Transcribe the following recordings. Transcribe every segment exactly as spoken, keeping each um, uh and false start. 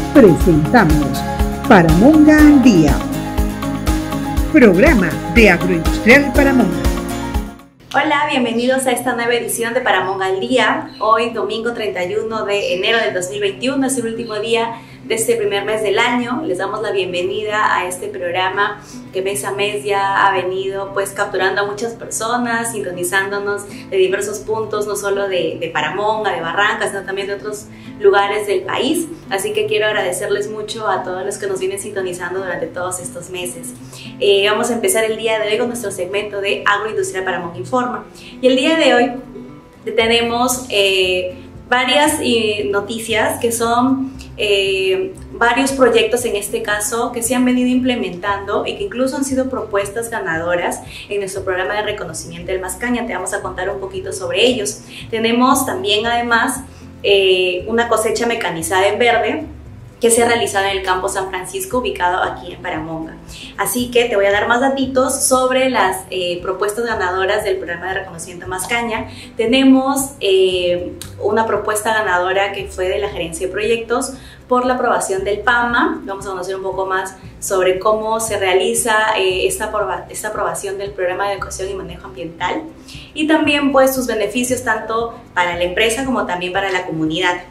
presentamos Paramonga al Día, programa de Agroindustrial Paramonga. Hola, bienvenidos a esta nueva edición de Paramonga al Día. Hoy, domingo treinta y uno de enero del dos mil veintiuno, es el último día de este primer mes del año. Les damos la bienvenida a este programa que mes a mes ya ha venido pues capturando a muchas personas, sintonizándonos de diversos puntos, no solo de, de Paramonga, de Barranca, sino también de otros lugares del país. Así que quiero agradecerles mucho a todos los que nos vienen sintonizando durante todos estos meses. Eh, vamos a empezar el día de hoy con nuestro segmento de Agroindustrial Paramonga Informa. Y el día de hoy tenemos eh, varias eh, noticias que son eh, varios proyectos en este caso que se han venido implementando y que incluso han sido propuestas ganadoras en nuestro programa de reconocimiento del Mascaña. Te vamos a contar un poquito sobre ellos. Tenemos también además eh, una cosecha mecanizada en verde que se ha realizado en el campo San Francisco, ubicado aquí en Paramonga. Así que te voy a dar más datitos sobre las eh, propuestas ganadoras del programa de reconocimiento Mascaña. Tenemos eh, una propuesta ganadora que fue de la gerencia de proyectos por la aprobación del P A M A. Vamos a conocer un poco más sobre cómo se realiza eh, esta, aproba esta aprobación del programa de educación y manejo ambiental y también pues sus beneficios tanto para la empresa como también para la comunidad.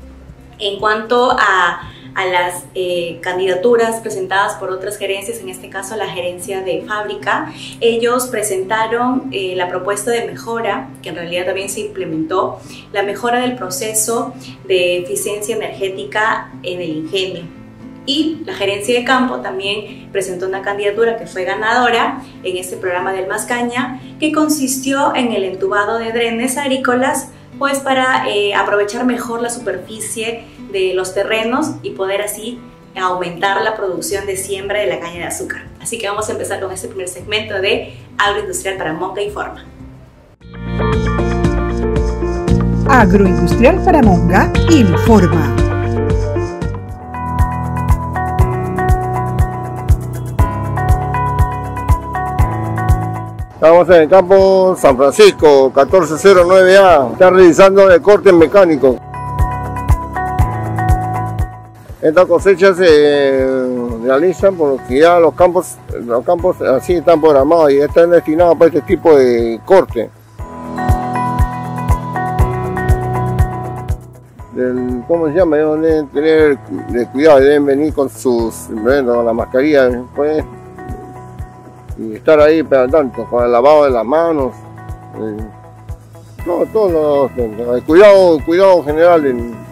En cuanto a a las eh, candidaturas presentadas por otras gerencias, en este caso la gerencia de fábrica, ellos presentaron eh, la propuesta de mejora, que en realidad también se implementó, la mejora del proceso de eficiencia energética en el ingenio. Y la gerencia de campo también presentó una candidatura que fue ganadora en este programa del Mascaña, que consistió en el entubado de drenes agrícolas, pues para eh, aprovechar mejor la superficie de los terrenos y poder así aumentar la producción de siembra de la caña de azúcar. Así que vamos a empezar con este primer segmento de Agroindustrial Paramonga Informa. Agroindustrial Paramonga Informa. Estamos en el campo San Francisco, catorce cero nueve A, está realizando el corte mecánico. Estas cosechas se realizan porque ya los campos, los campos así están programados y están destinados para este tipo de corte. Del, ¿Cómo se llama? Deben tener de cuidado, deben venir con sus, bueno, la mascarilla, pues, y estar ahí pero tanto con el lavado de las manos, eh, no, todo lo, el cuidado, cuidado general. En,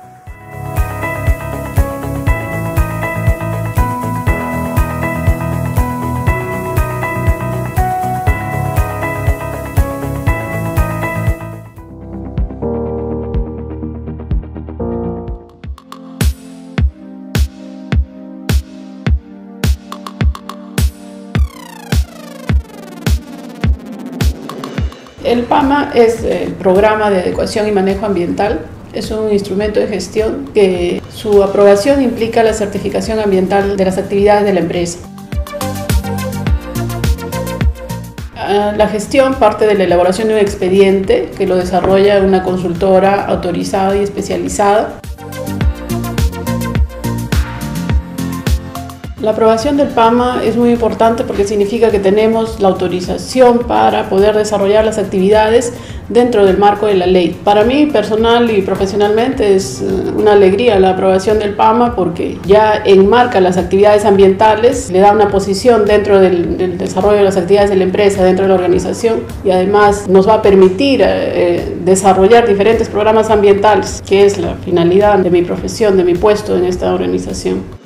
El P A M A es el Programa de Adecuación y Manejo Ambiental. Es un instrumento de gestión que su aprobación implica la certificación ambiental de las actividades de la empresa. La gestión parte de la elaboración de un expediente que lo desarrolla una consultora autorizada y especializada. La aprobación del P A M A es muy importante porque significa que tenemos la autorización para poder desarrollar las actividades dentro del marco de la ley. Para mí, personal y profesionalmente, es una alegría la aprobación del P A M A porque ya enmarca las actividades ambientales, le da una posición dentro del, del desarrollo de las actividades de la empresa, dentro de la organización, y además nos va a permitir eh, desarrollar diferentes programas ambientales, que es la finalidad de mi profesión, de mi puesto en esta organización.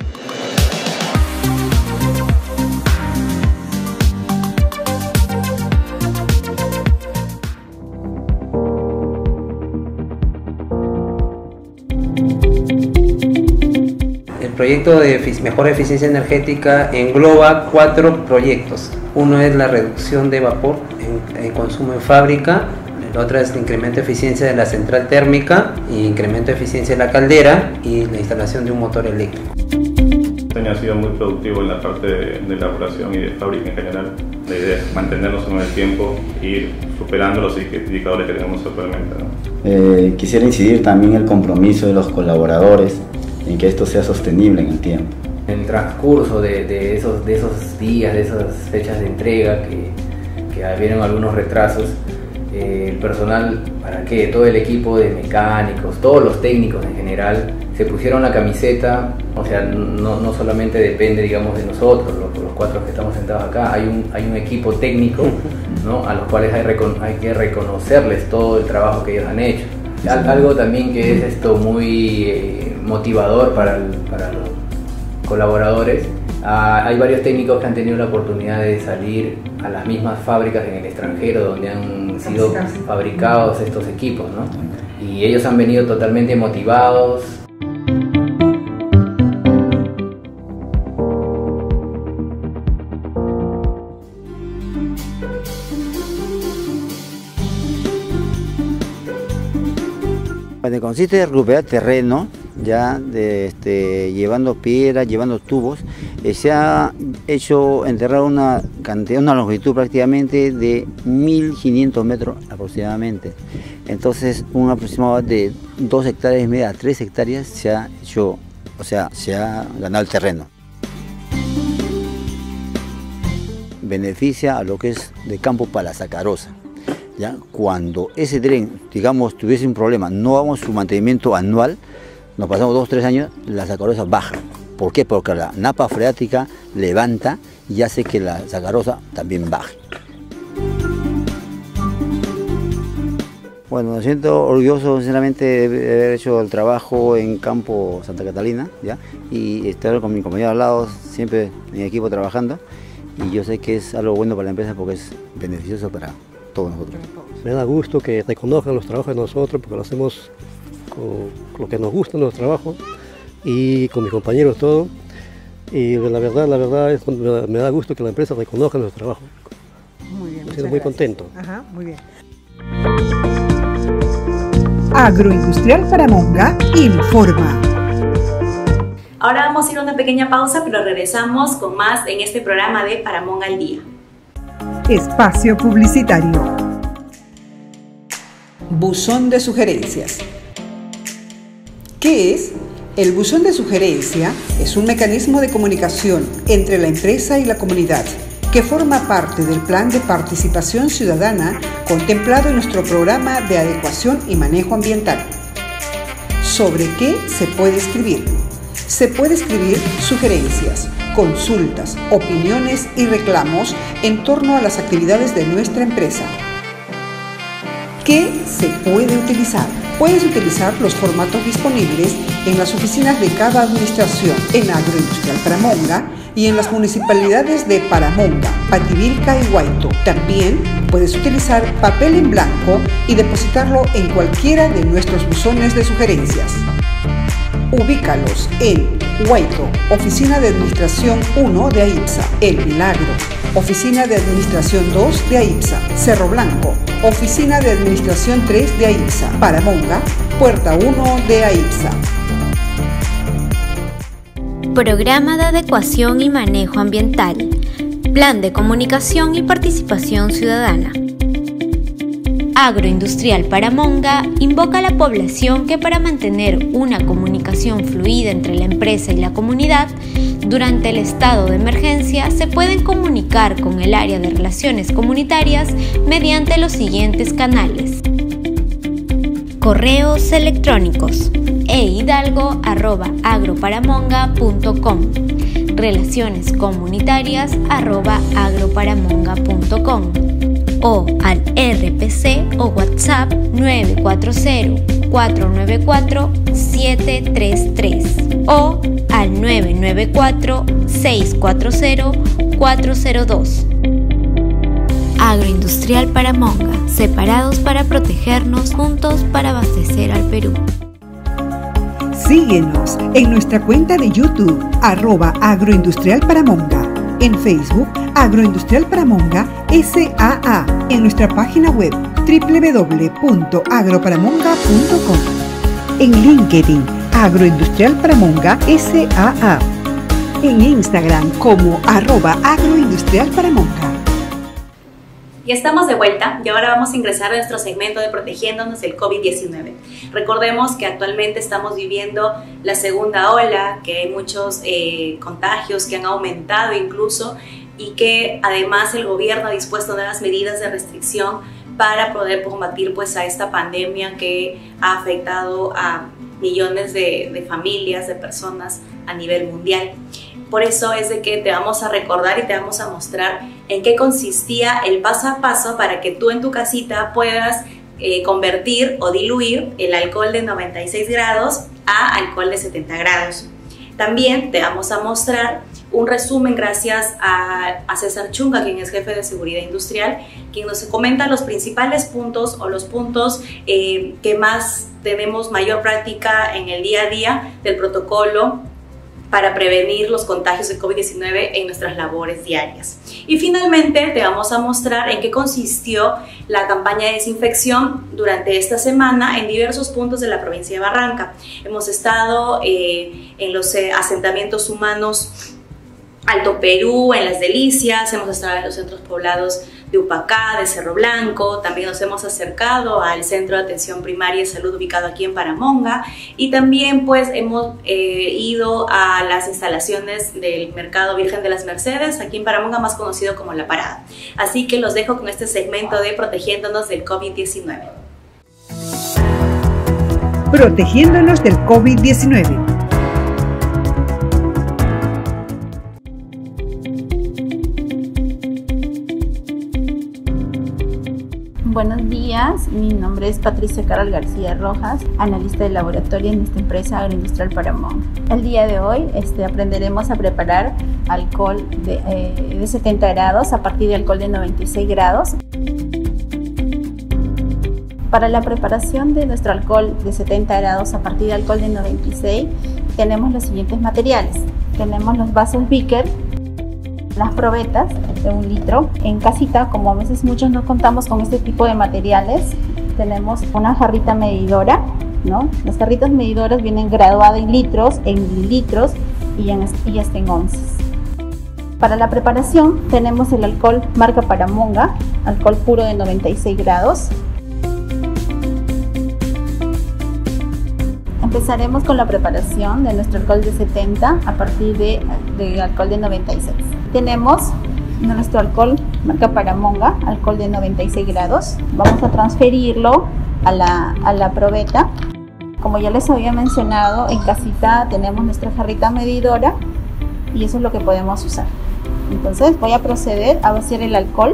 El proyecto de mejora eficiencia energética engloba cuatro proyectos. Uno es la reducción de vapor en, en consumo en fábrica, el otro es el incremento de eficiencia de la central térmica, y incremento de eficiencia de la caldera y la instalación de un motor eléctrico. Este año ha sido muy productivo en la parte de, de elaboración y de fábrica en general. La idea es mantenernos en el tiempo e ir superando los indicadores que tenemos actualmente, ¿no? Eh, quisiera incidir también en el compromiso de los colaboradores, en que esto sea sostenible en el tiempo. En el transcurso de, de, esos, de esos días, de esas fechas de entrega que, que habieron algunos retrasos, eh, el personal, para que todo el equipo de mecánicos, todos los técnicos en general, se pusieron la camiseta. O sea, no, no solamente depende, digamos, de nosotros, los, los cuatro que estamos sentados acá, hay un, hay un equipo técnico, ¿no?, a los cuales hay, recon, hay que reconocerles todo el trabajo que ellos han hecho. Algo también que es esto muy eh, motivador para, el, para los colaboradores. Ah, hay varios técnicos que han tenido la oportunidad de salir a las mismas fábricas en el extranjero donde han sido fabricados estos equipos, ¿no? Y ellos han venido totalmente motivados. Bueno, consiste en recuperar terreno, ya de, este, llevando piedras, llevando tubos. Eh, se ha hecho enterrar una cantidad, una longitud prácticamente de mil quinientos metros aproximadamente. Entonces, un aproximado de dos hectáreas y media a tres hectáreas se ha hecho, o sea, se ha ganado el terreno. Beneficia a lo que es de campo para la sacarosa. ¿Ya? Cuando ese tren, digamos, tuviese un problema, no hagamos su mantenimiento anual, nos pasamos dos o tres años, la sacarosa baja. ¿Por qué? Porque la napa freática levanta y hace que la sacarosa también baje. Bueno, me siento orgulloso sinceramente de haber hecho el trabajo en Campo Santa Catalina, ¿ya? Y estar con mi compañero al lado, siempre en equipo trabajando, y yo sé que es algo bueno para la empresa porque es beneficioso para todos nosotros. Me da gusto que reconozcan los trabajos de nosotros porque lo hacemos con lo que nos gusta nuestro trabajo y con mis compañeros todo. Y la verdad, la verdad es, me da gusto que la empresa reconozca nuestro trabajo. Muy bien, me siento muy contento. Ajá, muy bien. Agroindustrial Paramonga informa. Ahora vamos a ir a una pequeña pausa, pero regresamos con más en este programa de Paramonga al Día. Espacio publicitario. Buzón de sugerencias. ¿Qué es? El buzón de sugerencia es un mecanismo de comunicación entre la empresa y la comunidad que forma parte del plan de participación ciudadana contemplado en nuestro programa de adecuación y manejo ambiental. ¿Sobre qué se puede escribir? Se puede escribir sugerencias, consultas, opiniones y reclamos en torno a las actividades de nuestra empresa. ¿Qué se puede utilizar? Puedes utilizar los formatos disponibles en las oficinas de cada administración, en Agroindustrial Paramonga y en las municipalidades de Paramonga, Pativilca y Huayto. También puedes utilizar papel en blanco y depositarlo en cualquiera de nuestros buzones de sugerencias. Ubícalos en Huayto, Oficina de Administración uno de AIPSA, El Milagro, Oficina de Administración dos de AIPSA, Cerro Blanco, Oficina de Administración tres de AIPSA, Paramonga, Puerta uno de AIPSA. Programa de Adecuación y Manejo Ambiental, Plan de Comunicación y Participación Ciudadana. Agroindustrial Paramonga invoca a la población que para mantener una comunicación fluida entre la empresa y la comunidad, durante el estado de emergencia se pueden comunicar con el área de relaciones comunitarias mediante los siguientes canales. Correos electrónicos e hidalgo arroba agroparamonga punto com, relaciones comunitarias arroba agroparamonga punto com, o al R P C o WhatsApp nueve cuatro cero, cuatro nueve cuatro, siete tres tres o al nueve nueve cuatro, seis cuatro cero, cuatro cero dos. Agroindustrial Paramonga, separados para protegernos, juntos para abastecer al Perú. Síguenos en nuestra cuenta de YouTube, arroba Agroindustrial Paramonga. En Facebook, Agroindustrial Paramonga S A A. En nuestra página web, doble u doble u doble u punto agroparamonga punto com. En LinkedIn, Agroindustrial Paramonga S A A. En Instagram como arroba Agroindustrial Paramonga. Ya estamos de vuelta y ahora vamos a ingresar a nuestro segmento de protegiéndonos del COVID diecinueve. Recordemos que actualmente estamos viviendo la segunda ola, que hay muchos eh, contagios que han aumentado incluso y que además el gobierno ha dispuesto nuevas medidas de restricción para poder combatir pues, a esta pandemia que ha afectado a millones de, de familias, de personas a nivel mundial. Por eso es de que te vamos a recordar y te vamos a mostrar en qué consistía el paso a paso para que tú en tu casita puedas eh, convertir o diluir el alcohol de noventa y seis grados a alcohol de setenta grados. También te vamos a mostrar un resumen gracias a, a César Chunga, quien es jefe de seguridad industrial, quien nos comenta los principales puntos o los puntos eh, que más tenemos mayor práctica en el día a día del protocolo para prevenir los contagios de COVID diecinueve en nuestras labores diarias. Y finalmente te vamos a mostrar en qué consistió la campaña de desinfección durante esta semana en diversos puntos de la provincia de Barranca. Hemos estado eh, en los eh, asentamientos humanos Alto Perú, en Las Delicias, hemos estado en los centros poblados de Upacá, de Cerro Blanco, también nos hemos acercado al Centro de Atención Primaria y Salud ubicado aquí en Paramonga y también pues hemos eh, ido a las instalaciones del Mercado Virgen de las Mercedes, aquí en Paramonga, más conocido como La Parada. Así que los dejo con este segmento de Protegiéndonos del COVID diecinueve. Protegiéndonos del COVID diecinueve. Buenos días, mi nombre es Patricia Carol García Rojas, analista de laboratorio en esta empresa agroindustrial Paramonga. El día de hoy este, aprenderemos a preparar alcohol de, eh, de setenta grados a partir de alcohol de noventa y seis grados. Para la preparación de nuestro alcohol de setenta grados a partir de alcohol de noventa y seis tenemos los siguientes materiales. Tenemos los vasos Beaker, las probetas de un litro. En casita, como a veces muchos no contamos con este tipo de materiales, tenemos una jarrita medidora, ¿no? Las jarritas medidoras vienen graduadas en litros, en mililitros y, en, y hasta en onzas. Para la preparación tenemos el alcohol marca Paramonga, alcohol puro de noventa y seis grados. Empezaremos con la preparación de nuestro alcohol de setenta a partir de, de alcohol de noventa y seis. Tenemos nuestro alcohol marca Paramonga, alcohol de noventa y seis grados. Vamos a transferirlo a la, a la probeta. Como ya les había mencionado, en casita tenemos nuestra jarrita medidora y eso es lo que podemos usar. Entonces voy a proceder a vaciar el alcohol.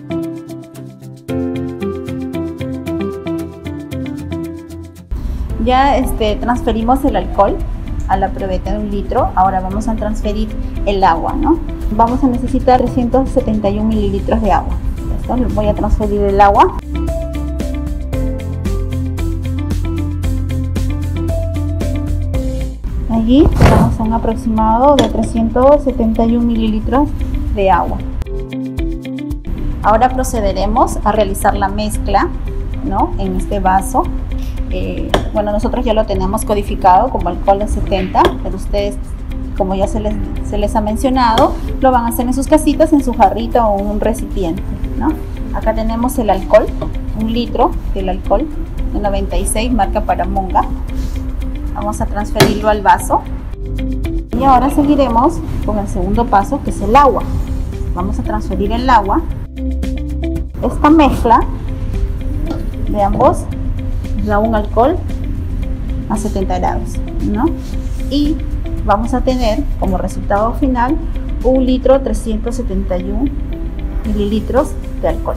Ya este, transferimos el alcohol a la probeta de un litro. Ahora vamos a transferir el agua, ¿no? Vamos a necesitar trescientos setenta y un mililitros de agua. Esto, voy a transferir el agua. Allí tenemos un aproximado de trescientos setenta y un mililitros de agua. Ahora procederemos a realizar la mezcla, ¿no? En este vaso. Eh, bueno, nosotros ya lo tenemos codificado como alcohol de setenta, pero ustedes, como ya se les, se les ha mencionado, lo van a hacer en sus casitas, en su jarrita o en un recipiente, ¿no? Acá tenemos el alcohol, un litro del alcohol de noventa y seis, marca Paramonga. Vamos a transferirlo al vaso. Y ahora seguiremos con el segundo paso, que es el agua. Vamos a transferir el agua. Esta mezcla de ambos da un alcohol a setenta grados, ¿no? Y vamos a tener como resultado final un litro trescientos setenta y un mililitros de alcohol.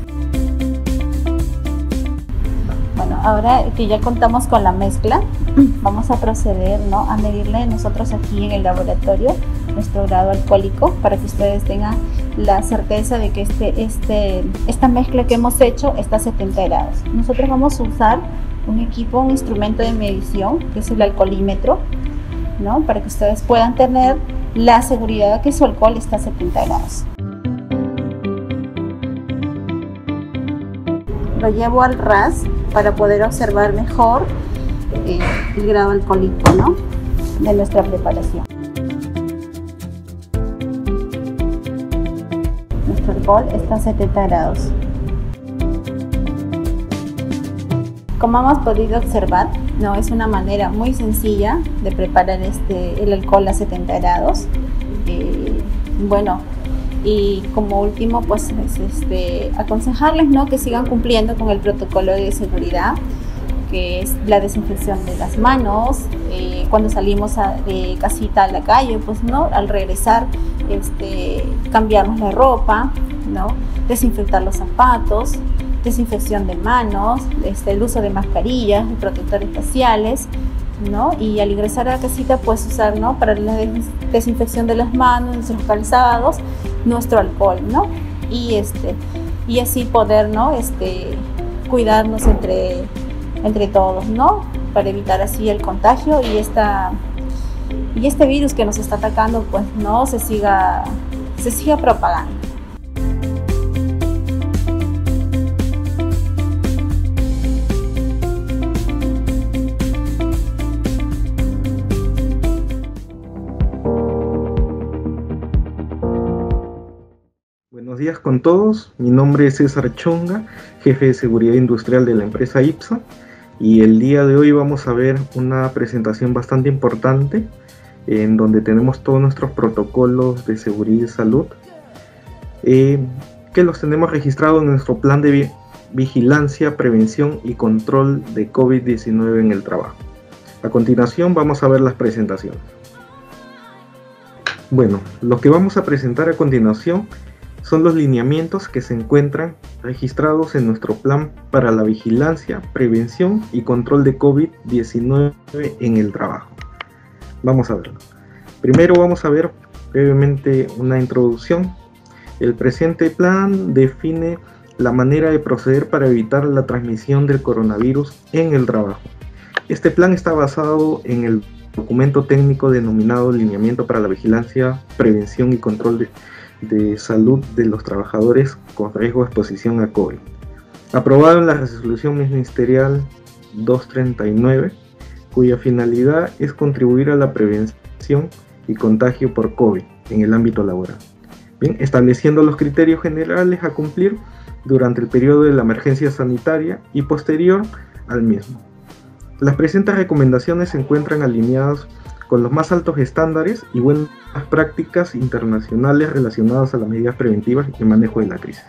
Bueno, ahora que ya contamos con la mezcla, vamos a proceder, ¿no? A medirle nosotros aquí en el laboratorio nuestro grado alcohólico para que ustedes tengan la certeza de que este, este, esta mezcla que hemos hecho está a setenta grados. Nosotros vamos a usar un equipo, un instrumento de medición, que es el alcoholímetro, ¿no? Para que ustedes puedan tener la seguridad de que su alcohol está a setenta grados. Lo llevo al ras para poder observar mejor eh, el grado alcohólico, ¿no? De nuestra preparación. Nuestro alcohol está a setenta grados. Como hemos podido observar, no es una manera muy sencilla de preparar este, el alcohol a setenta grados. Eh, bueno, y como último, pues es este, aconsejarles, ¿no?, que sigan cumpliendo con el protocolo de seguridad, que es la desinfección de las manos, eh, cuando salimos a, de casita a la calle, pues no, al regresar, este, cambiarnos la ropa, ¿no?, desinfectar los zapatos, desinfección de manos, este, el uso de mascarillas, de protectores faciales, ¿no? Y al ingresar a la casita, pues usar, ¿no?, para la des desinfección de las manos, nuestros calzados, nuestro alcohol, ¿no? Y este, y así poder, ¿no?, este, cuidarnos entre, entre todos, ¿no?, para evitar así el contagio y esta, y este virus que nos está atacando, pues no se siga, se siga propagando. Buenos días con todos, mi nombre es César Chonga, jefe de seguridad industrial de la empresa IPSA, y el día de hoy vamos a ver una presentación bastante importante en donde tenemos todos nuestros protocolos de seguridad y salud eh, que los tenemos registrados en nuestro plan de vi vigilancia, prevención y control de COVID diecinueve en el trabajo. A continuación vamos a ver las presentaciones. Bueno, lo que vamos a presentar a continuación son los lineamientos que se encuentran registrados en nuestro plan para la vigilancia, prevención y control de COVID diecinueve en el trabajo. Vamos a verlo. Primero vamos a ver brevemente una introducción. El presente plan define la manera de proceder para evitar la transmisión del coronavirus en el trabajo. Este plan está basado en el documento técnico denominado Lineamiento para la Vigilancia, Prevención y Control de de salud de los trabajadores con riesgo de exposición a COVID, aprobado en la resolución ministerial doscientos treinta y nueve, cuya finalidad es contribuir a la prevención y contagio por COVID en el ámbito laboral. Bien, estableciendo los criterios generales a cumplir durante el periodo de la emergencia sanitaria y posterior al mismo. Las presentes recomendaciones se encuentran alineadas con los más altos estándares y buenas prácticas internacionales relacionadas a las medidas preventivas y manejo de la crisis.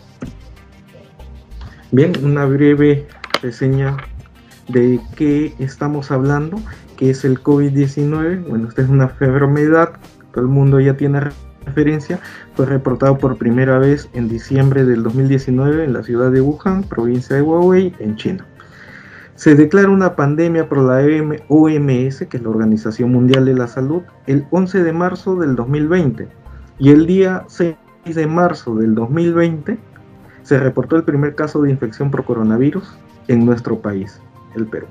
Bien, una breve reseña de qué estamos hablando, que es el COVID diecinueve. Bueno, esta es una enfermedad, todo el mundo ya tiene referencia, fue reportado por primera vez en diciembre del dos mil diecinueve en la ciudad de Wuhan, provincia de Hubei, en China. Se declara una pandemia por la O M S, que es la Organización Mundial de la Salud, el once de marzo del dos mil veinte, y el día seis de marzo del dos mil veinte se reportó el primer caso de infección por coronavirus en nuestro país, el Perú.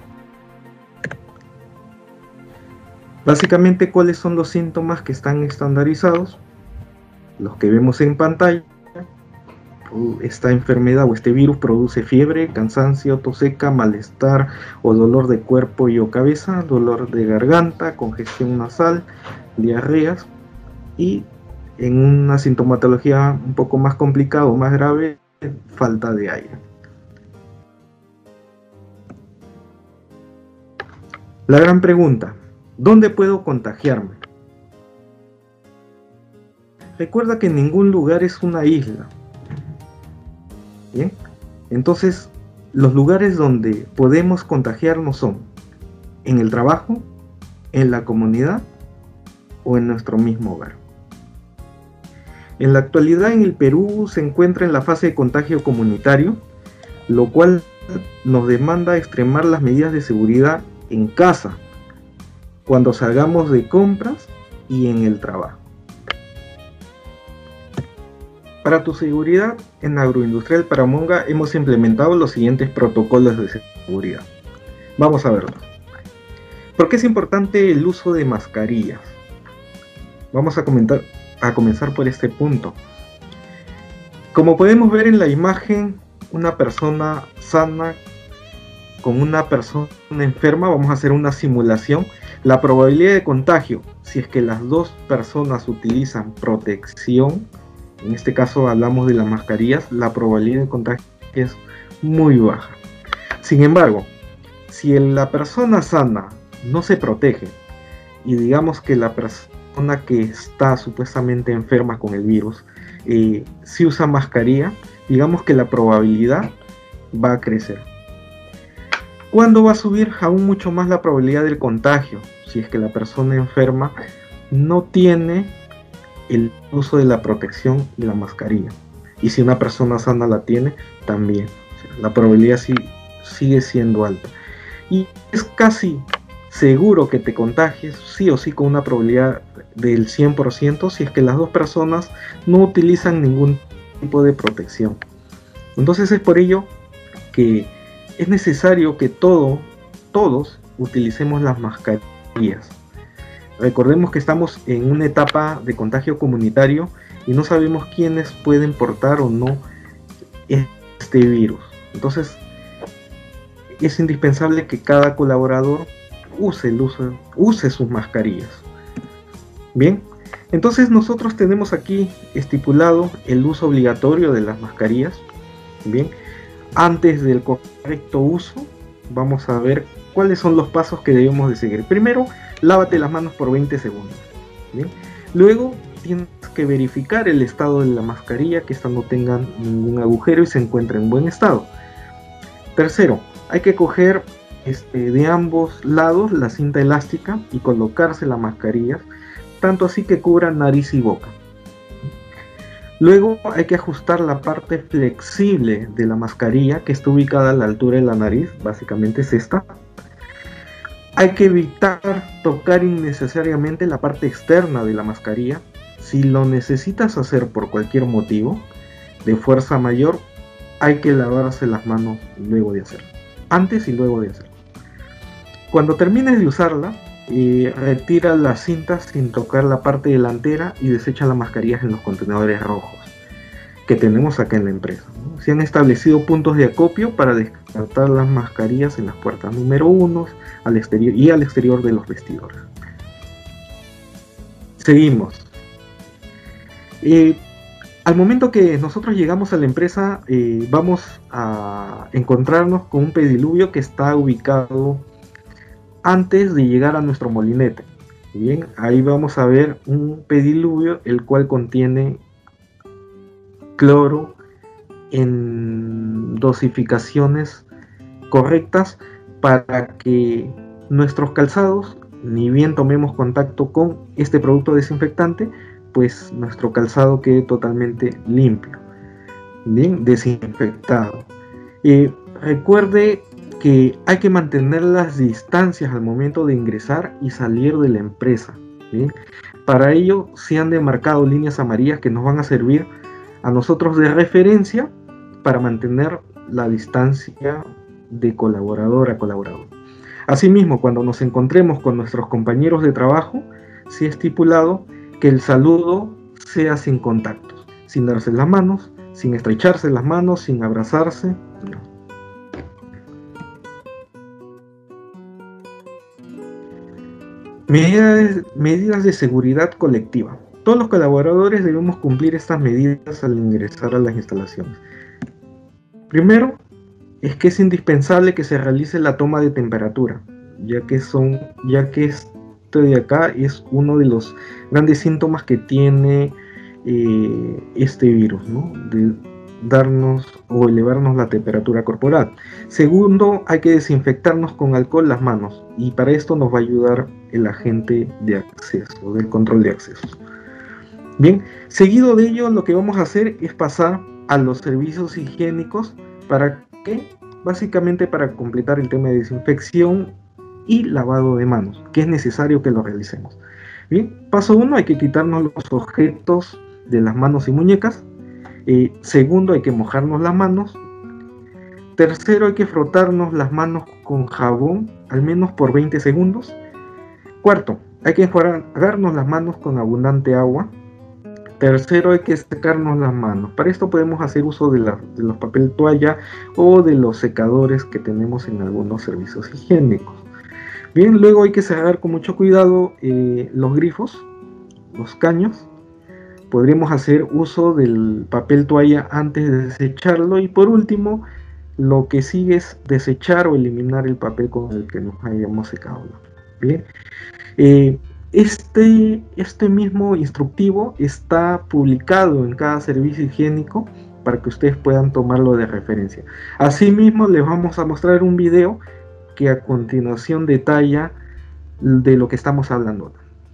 Básicamente, ¿cuáles son los síntomas que están estandarizados? Los que vemos en pantalla. Esta enfermedad o este virus produce fiebre, cansancio, tos seca, malestar o dolor de cuerpo y o cabeza, dolor de garganta, congestión nasal, diarreas y en una sintomatología un poco más complicada o más grave, falta de aire. La gran pregunta, ¿dónde puedo contagiarme? Recuerda que ningún lugar es una isla. Bien, entonces los lugares donde podemos contagiarnos son en el trabajo, en la comunidad o en nuestro mismo hogar. En la actualidad en el Perú se encuentra en la fase de contagio comunitario, lo cual nos demanda extremar las medidas de seguridad en casa, cuando salgamos de compras y en el trabajo. Para tu seguridad, en Agroindustrial Paramonga hemos implementado los siguientes protocolos de seguridad. Vamos a verlos. ¿Por qué es importante el uso de mascarillas? Vamos a, comentar, a comenzar por este punto. Como podemos ver en la imagen, una persona sana con una persona enferma, vamos a hacer una simulación. La probabilidad de contagio, si es que las dos personas utilizan protección, en este caso hablamos de las mascarillas, la probabilidad de contagio es muy baja. Sin embargo, si la persona sana no se protege y digamos que la persona que está supuestamente enferma con el virus eh, si usa mascarilla, digamos que la probabilidad va a crecer. ¿Cuándo va a subir aún mucho más la probabilidad del contagio? Si es que la persona enferma no tiene el uso de la protección de la mascarilla. Y si una persona sana la tiene, también. O sea, la probabilidad sí, sigue siendo alta. Y es casi seguro que te contagies, sí o sí, con una probabilidad del cien por ciento, si es que las dos personas no utilizan ningún tipo de protección. Entonces es por ello que es necesario que todo, todos utilicemos las mascarillas. Recordemos que estamos en una etapa de contagio comunitario y no sabemos quiénes pueden portar o no este virus. Entonces es indispensable que cada colaborador use, el uso, use sus mascarillas. Bien, entonces nosotros tenemos aquí estipulado el uso obligatorio de las mascarillas. Bien, antes del correcto uso vamos a ver cuáles son los pasos que debemos de seguir. Primero, lávate las manos por veinte segundos. Bien, luego tienes que verificar el estado de la mascarilla, que esta no tenga ningún agujero y se encuentre en buen estado. Tercero, hay que coger este, de ambos lados la cinta elástica y colocarse la mascarilla, tanto así que cubra nariz y boca. Luego hay que ajustar la parte flexible de la mascarilla, que está ubicada a la altura de la nariz, básicamente es esta. Hay que evitar tocar innecesariamente la parte externa de la mascarilla. Si lo necesitas hacer por cualquier motivo de fuerza mayor, hay que lavarse las manos luego de hacerlo, antes y luego de hacerlo. Cuando termines de usarla, eh, retira las cintas sin tocar la parte delantera y desecha las mascarillas en los contenedores rojos que tenemos acá en la empresa, ¿no? Se han establecido puntos de acopio para descartar las mascarillas en las puertas número uno al exterior y al exterior de los vestidores. Seguimos. Eh, al momento que nosotros llegamos a la empresa, eh, vamos a encontrarnos con un pediluvio que está ubicado antes de llegar a nuestro molinete. Bien, ahí vamos a ver un pediluvio el cual contiene cloro en dosificaciones correctas para que nuestros calzados, ni bien tomemos contacto con este producto desinfectante, pues nuestro calzado quede totalmente limpio, bien desinfectado. Eh, recuerde que hay que mantener las distancias al momento de ingresar y salir de la empresa, ¿bien? Para ello se han demarcado líneas amarillas que nos van a servir a nosotros de referencia para mantener la distancia de colaborador a colaborador. Asimismo, cuando nos encontremos con nuestros compañeros de trabajo, se ha estipulado que el saludo sea sin contactos, sin darse las manos, sin estrecharse las manos, sin abrazarse. No. Medidas, medidas de seguridad colectiva. Todos los colaboradores debemos cumplir estas medidas al ingresar a las instalaciones. Primero, es que es indispensable que se realice la toma de temperatura, ya que, son, ya que esto de acá es uno de los grandes síntomas que tiene eh, este virus, ¿no? De darnos o elevarnos la temperatura corporal. Segundo, hay que desinfectarnos con alcohol las manos, y para esto nos va a ayudar el agente de acceso, del control de acceso. Bien, seguido de ello, lo que vamos a hacer es pasar a los servicios higiénicos. ¿Para qué? Básicamente para completar el tema de desinfección y lavado de manos, que es necesario que lo realicemos. Bien, paso uno, hay que quitarnos los objetos de las manos y muñecas. Eh, segundo, hay que mojarnos las manos. Tercero, hay que frotarnos las manos con jabón al menos por veinte segundos. Cuarto, hay que enjuagarnos las manos con abundante agua. Tercero, hay que secarnos las manos. Para esto podemos hacer uso de, la, de los papel toalla o de los secadores que tenemos en algunos servicios higiénicos. Bien, luego hay que cerrar con mucho cuidado eh, los grifos, los caños. Podríamos hacer uso del papel toalla antes de desecharlo. Y por último, lo que sigue es desechar o eliminar el papel con el que nos hayamos secado. Bien. Eh, este, este mismo instructivo está publicado en cada servicio higiénico para que ustedes puedan tomarlo de referencia. Asimismo, les vamos a mostrar un video que a continuación detalla de lo que estamos hablando.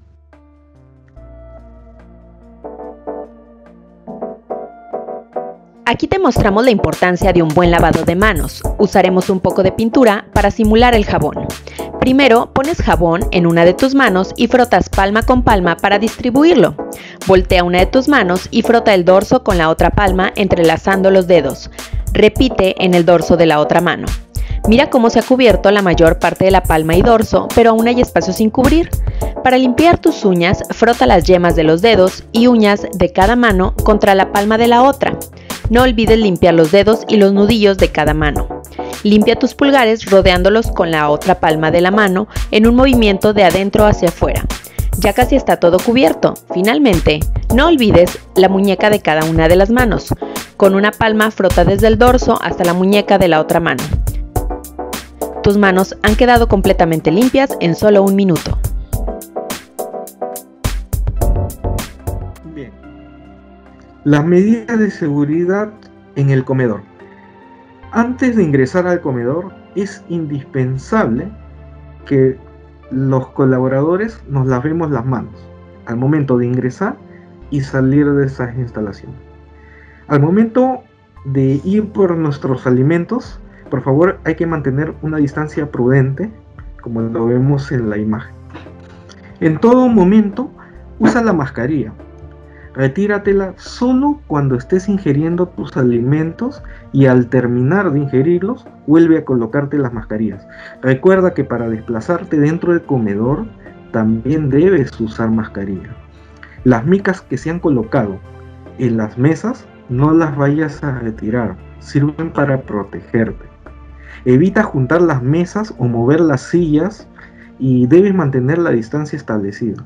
Aquí te mostramos la importancia de un buen lavado de manos. Usaremos un poco de pintura para simular el jabón. Primero, pones jabón en una de tus manos y frotas palma con palma para distribuirlo. Voltea una de tus manos y frota el dorso con la otra palma entrelazando los dedos. Repite en el dorso de la otra mano. Mira cómo se ha cubierto la mayor parte de la palma y dorso, pero aún hay espacio sin cubrir. Para limpiar tus uñas, frota las yemas de los dedos y uñas de cada mano contra la palma de la otra. No olvides limpiar los dedos y los nudillos de cada mano. Limpia tus pulgares rodeándolos con la otra palma de la mano en un movimiento de adentro hacia afuera. Ya casi está todo cubierto. Finalmente, no olvides la muñeca de cada una de las manos. Con una palma frota desde el dorso hasta la muñeca de la otra mano. Tus manos han quedado completamente limpias en solo un minuto. Bien. Las medidas de seguridad en el comedor. Antes de ingresar al comedor, es indispensable que los colaboradores nos lavemos las manos al momento de ingresar y salir de esas instalaciones. Al momento de ir por nuestros alimentos, por favor, hay que mantener una distancia prudente, como lo vemos en la imagen. En todo momento, usa la mascarilla. Retíratela solo cuando estés ingiriendo tus alimentos y al terminar de ingerirlos, vuelve a colocarte las mascarillas. Recuerda que para desplazarte dentro del comedor, también debes usar mascarilla. Las micas que se han colocado en las mesas, no las vayas a retirar, sirven para protegerte. Evita juntar las mesas o mover las sillas y debes mantener la distancia establecida.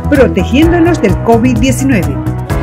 protegiéndonos del COVID diecinueve.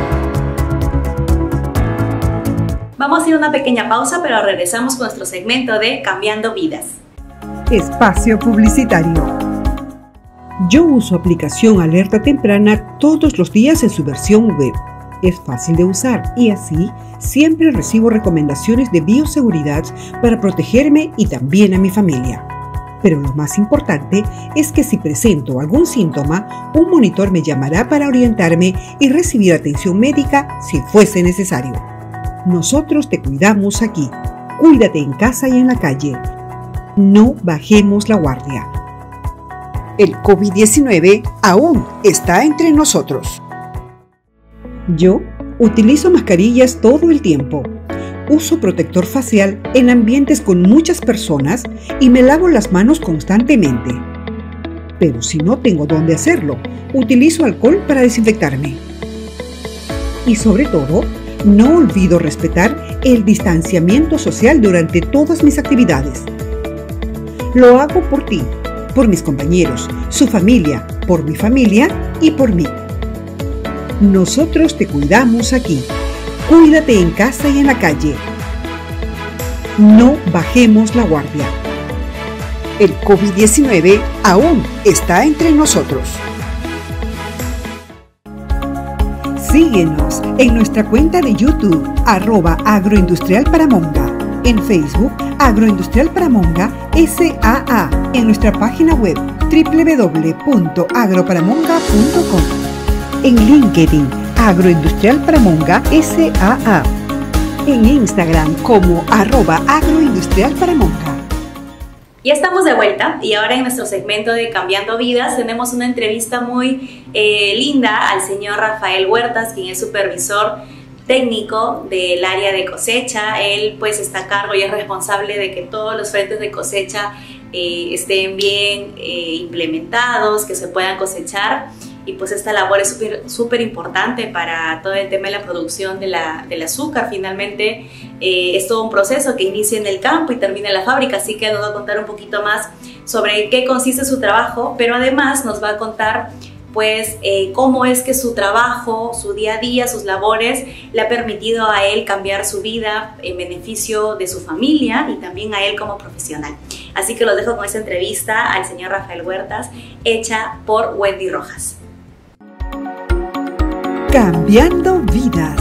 Vamos a ir a una pequeña pausa, pero regresamos con nuestro segmento de Cambiando Vidas. Espacio publicitario. Yo uso aplicación Alerta Temprana todos los días en su versión web. Es fácil de usar y así siempre recibo recomendaciones de bioseguridad para protegerme y también a mi familia. Pero lo más importante es que si presento algún síntoma, un monitor me llamará para orientarme y recibir atención médica si fuese necesario. Nosotros te cuidamos aquí. Cuídate en casa y en la calle. No bajemos la guardia. El COVID diecinueve aún está entre nosotros. Yo utilizo mascarillas todo el tiempo. Uso protector facial en ambientes con muchas personas y me lavo las manos constantemente. Pero si no tengo dónde hacerlo, utilizo alcohol para desinfectarme. Y sobre todo, no olvido respetar el distanciamiento social durante todas mis actividades. Lo hago por ti, por mis compañeros, su familia, por mi familia y por mí. Nosotros te cuidamos aquí. Cuídate en casa y en la calle. No bajemos la guardia. El COVID diecinueve aún está entre nosotros. Síguenos en nuestra cuenta de YouTube, arroba Agroindustrial Paramonga. En Facebook, Agroindustrial Paramonga S A A. En nuestra página web, doble u doble u doble u punto agroparamonga punto com. En LinkedIn, Agroindustrial Paramonga S A A. En Instagram como arroba Agroindustrial Paramonga. Ya estamos de vuelta y ahora en nuestro segmento de Cambiando Vidas tenemos una entrevista muy eh, linda al señor Rafael Huertas, quien es supervisor técnico del área de cosecha. Él pues está a cargo y es responsable de que todos los frentes de cosecha eh, estén bien eh, implementados, que se puedan cosechar. Y pues esta labor es súper súper importante para todo el tema de la producción de la, del azúcar. Finalmente eh, es todo un proceso que inicia en el campo y termina en la fábrica, así que nos va a contar un poquito más sobre qué consiste su trabajo, pero además nos va a contar pues eh, cómo es que su trabajo, su día a día, sus labores le ha permitido a él cambiar su vida en beneficio de su familia y también a él como profesional. Así que los dejo con esta entrevista al señor Rafael Huertas, hecha por Wendy Rojas. Cambiando Vidas.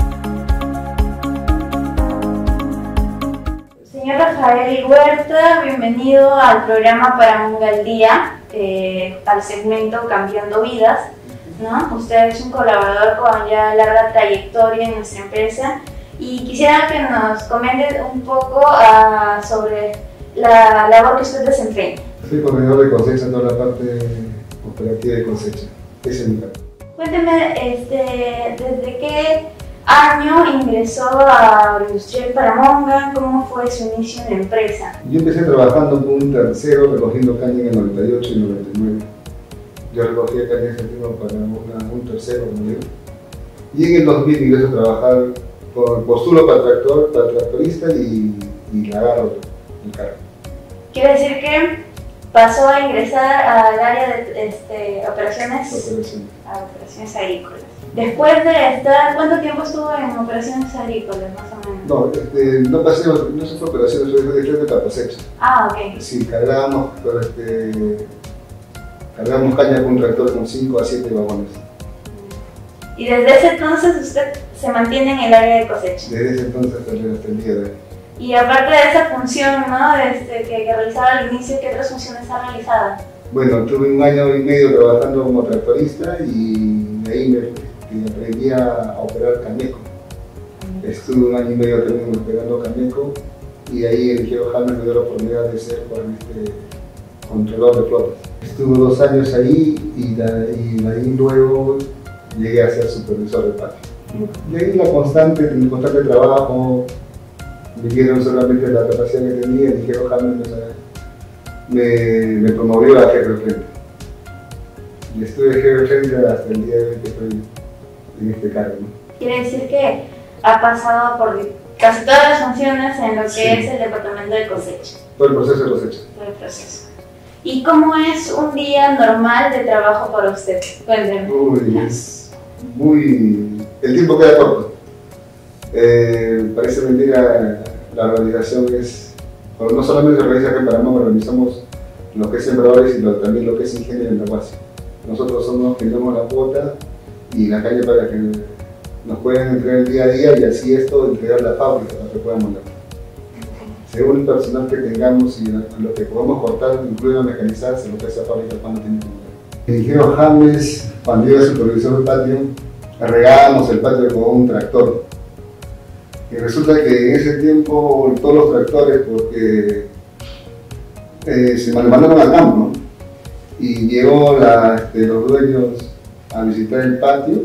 Señor Rafael Huerta, bienvenido al programa Paramonga al Día, eh, al segmento Cambiando Vidas, ¿no? Usted es un colaborador con ya larga trayectoria en nuestra empresa y quisiera que nos comente un poco uh, sobre la labor que usted desempeña. Soy coordinador de cosecha en toda la parte operativa de cosecha. Ese es mi campo. Cuénteme, este, ¿desde qué año ingresó a Agroindustrial Paramonga? ¿Cómo fue su inicio en la empresa? Yo empecé trabajando con un tercero recogiendo caña en el noventa y ocho y noventa y nueve. Yo recogía caña ese tiempo para una, un tercero, como digo. Y en el dos mil ingreso a trabajar con postulo para, tractor, para tractorista y, y la agarro el carro. Quiere decir que pasó a ingresar al área de este, operaciones, Operación. a operaciones agrícolas. Después de estar, ¿cuánto tiempo estuvo en operaciones agrícolas, más o menos? No, este, no pasé, no se fue operaciones, fue de frente a la cosecha. Ah, ok. Sí, cargábamos, pero este, cargábamos caña con un tractor con cinco a siete vagones. Y desde ese entonces usted se mantiene en el área de cosecha. Desde ese entonces hasta el día de hoy. Y aparte de esa función, ¿no? Este, que, que realizaba al inicio, ¿qué otras funciones ha realizado? Bueno, tuve un año y medio trabajando como tractorista y de ahí me, me aprendí a operar cameco. Estuve un año y medio también operando cameco y ahí el ingeniero Hammer me dio la oportunidad de ser este, controlador de flotas. Estuve dos años ahí y de, y de ahí luego llegué a ser supervisor de patio. Y ahí la constante, el constante trabajo, me dieron solamente la capacidad que tenía, el ingeniero Hammer me, me promovió a jefe de frente. Y estuve jefe de frente hasta el día de hoy que estoy en este cargo, ¿no? Quiere decir que ha pasado por casi todas las funciones en lo que sí. es el departamento de cosecha. Todo el proceso de cosecha. Todo el proceso. ¿Y cómo es un día normal de trabajo para usted? Cuénteme. Uy, es muy... el tiempo queda corto. Eh, parece mentira, la organización es... Bueno, no solamente se organiza acá en Panamá, organizamos lo que es sembradores y lo, también lo que es ingeniero en la base. Nosotros somos los que damos la cuota y la calle para que nos puedan entregar el día a día y así esto entregar la fábrica para que puedan mandar. Según el personal que tengamos y lo que podamos cortar, incluido mecanizar, se lo que esa fábrica cuando tiene que mandar. El ingeniero James, cuando yo era supervisor del patio, regábamos el patio con un tractor. Y resulta que en ese tiempo todos los tractores, porque eh, se mandaron al campo, ¿no? Y llegó la, este, los dueños a visitar el patio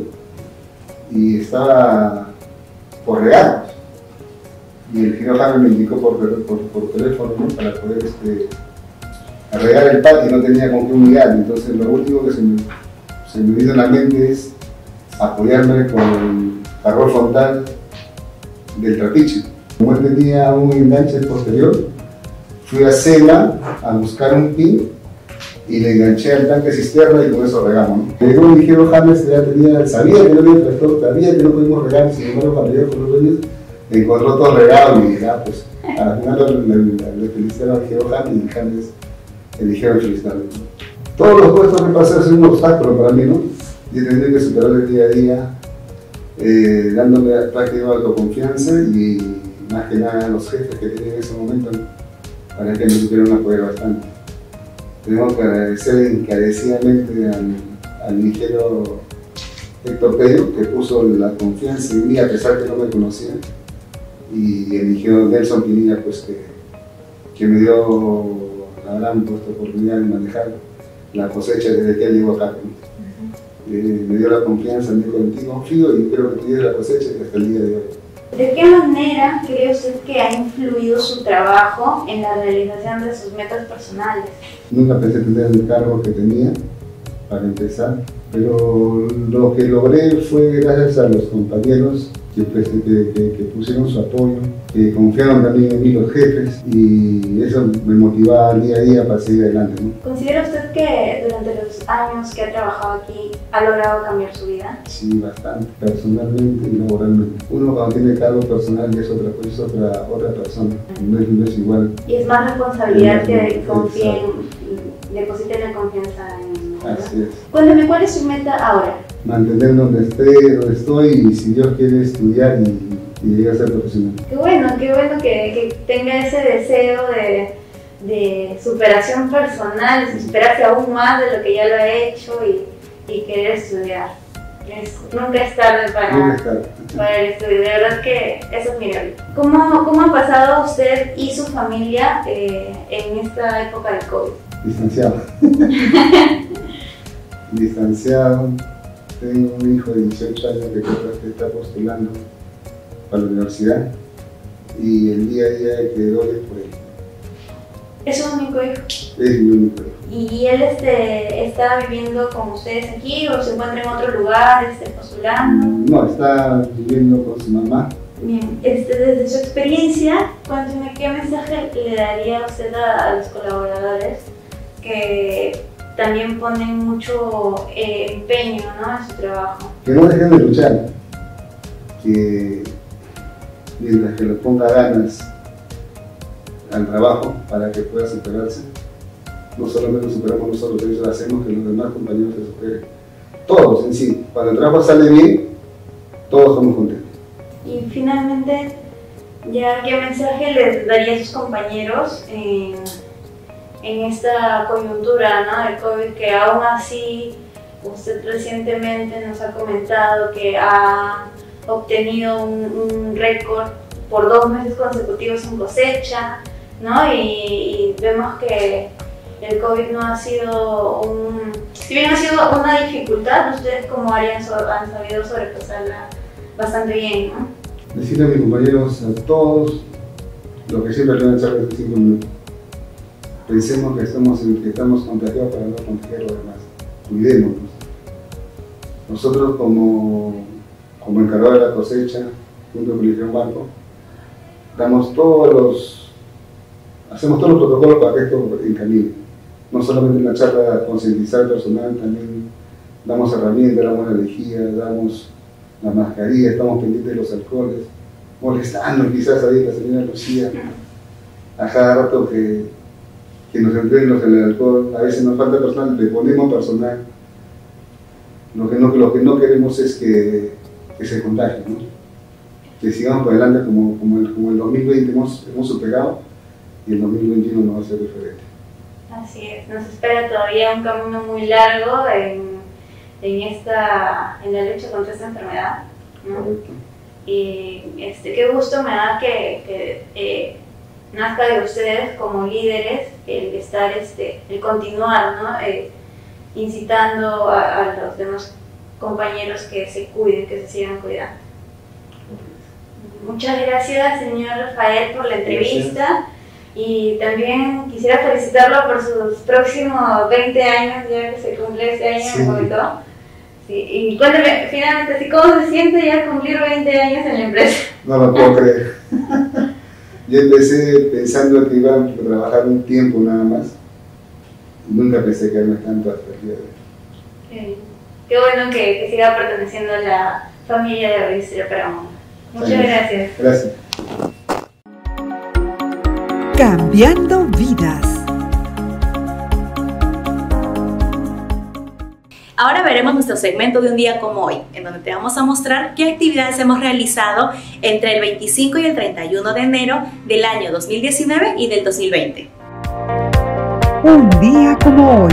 y estaba por regalos. Y el ingeniero Jaime me indicó por, por, por teléfono, ¿no? Para poder este, regar el patio y no tenía con qué humillar. Entonces lo último que se me, se me vino en la mente es apoyarme con el jarrón frontal del trapiche. Como él tenía un enganche posterior, fui a SEMA a buscar un pin y le enganché al tanque cisterna y con eso regamos, ¿no? Llegó el ingeniero James, ya tenía, sabía que no había tractor, sabía que no pudimos regar, sin embargo cuando llegó con los dueños encontró todo regado y dije, ah, pues al final le, le, le felicitaron al ingeniero James y James eligieron felicitarlo. Todos los puestos que pasé son un obstáculo para mí, ¿no? Y he tenido que superar el día a día, eh, dándome práctica de autoconfianza y más que nada a los jefes que tenía en ese momento, ¿no? Para que me supieran apoyar bastante. Tenemos que agradecer encarecidamente al, al ingeniero Héctor Pedro, que puso la confianza en mí a pesar que no me conocía, y el ingeniero Nelson Pinilla, pues que, que me dio la gran pues, oportunidad de manejar la cosecha desde que él llegó acá. ¿No? Eh, me dio la confianza, me dijo, en ti confío y espero que tú lleves la cosecha hasta el día de hoy. ¿De qué manera cree usted que ha influido su trabajo en la realización de sus metas personales? Nunca pensé tener el cargo que tenía, para empezar, pero lo que logré fue gracias a los compañeros que, pues, que, que, que pusieron su apoyo, que confiaron también en mí los jefes y eso me motivaba día a día para seguir adelante, ¿no? ¿Considera usted que durante los años que ha trabajado aquí ha logrado cambiar su vida? Sí, bastante, personalmente y laboralmente. Uno cuando tiene cargo personal es otra cosa, es otra, otra persona, no es, no es igual. Y es más responsabilidad que confíen, depositen la confianza en... Así es. Cuéntame, ¿cuál es su meta ahora? Mantener donde esté, donde estoy y si Dios quiere estudiar y, y llegar a ser profesional. Qué bueno, qué bueno que, que tenga ese deseo de, de superación personal, de superarse aún más de lo que ya lo ha hecho y, y querer estudiar. Es, nunca es tarde para, nunca es tarde. para el estudio, de verdad que eso es admirable. ¿Cómo, ¿Cómo ha pasado usted y su familia eh, en esta época del COVID? Distanciado. Distanciado. Tengo un hijo de dieciocho años que creo que está postulando para la universidad y el día a día que doy es por él. ¿Es su único hijo? Es mi único hijo. ¿Y él este, está viviendo con ustedes aquí o se encuentra en otro lugar este, postulando? No, está viviendo con su mamá. Bien, este, desde su experiencia, cuénteme qué mensaje le daría usted a, a los colaboradores que también ponen mucho eh, empeño, ¿no?, en su trabajo. Que no dejen de luchar, que mientras que le ponga ganas al trabajo para que pueda superarse, no solamente lo superamos nosotros, eso hacemos que los demás compañeros se superen. Todos en sí, cuando el trabajo sale bien, todos somos contentos. Y finalmente, ya ¿qué mensaje les daría a sus compañeros en, en esta coyuntura, ¿no?, del COVID, que aún así usted recientemente nos ha comentado que ha obtenido un, un récord por dos meses consecutivos en cosecha, ¿no? Y, y vemos que el COVID no ha sido un... Si bien ha sido una dificultad, ustedes como área han sabido sobrepasarla bastante bien, ¿no? Decirle a mis compañeros, a todos, lo que siempre le voy a echar desde cinco minutos. Pensemos que estamos, que estamos contagiados para no contagiar a los demás. Cuidémonos. Nosotros como, como encargados de la cosecha, junto con el ingeniero Marco, damos todos los, hacemos todos los protocolos para que esto encamine. no solamente en la charla concientizar al personal, también damos herramientas, damos la lejía, damos la mascarilla, estamos pendientes de los alcoholes, molestando quizás ahí la señora Lucía, a cada rato que, que nos entreguen en el alcohol, a veces nos falta personal, le ponemos personal, lo que no, lo que no queremos es que, que se contagien, ¿no? Que sigamos por adelante como, como, el, como el dos mil veinte hemos, hemos superado y el dos mil veintiuno no va a ser diferente. Así es, nos espera todavía un camino muy largo en, en, esta, en la lucha contra esta enfermedad, ¿no? Correcto. Y este, qué gusto me da que, que eh, nazca de ustedes como líderes el estar, este, el continuar, ¿no? Eh, incitando a, a los demás compañeros que se cuiden, que se sigan cuidando. Muchas gracias, señor Rafael, por la entrevista. Gracias. Y también quisiera felicitarlo por sus próximos veinte años, ya que se cumple este año, sí. Me comentó. Sí. Y cuéntame, finalmente, ¿cómo se siente ya cumplir veinte años en la empresa? No lo puedo creer. Yo empecé pensando que iba a trabajar un tiempo nada más. Nunca pensé quedarme tanto hasta el día de hoy. Okay. Qué bueno que, que siga perteneciendo a la familia de Agroindustria Paramonga. Muchas gracias. Gracias. Cambiando vidas. Ahora veremos nuestro segmento de un día como hoy, en donde te vamos a mostrar qué actividades hemos realizado entre el veinticinco y el treinta y uno de enero del año dos mil diecinueve y del dos mil veinte. Un día como hoy.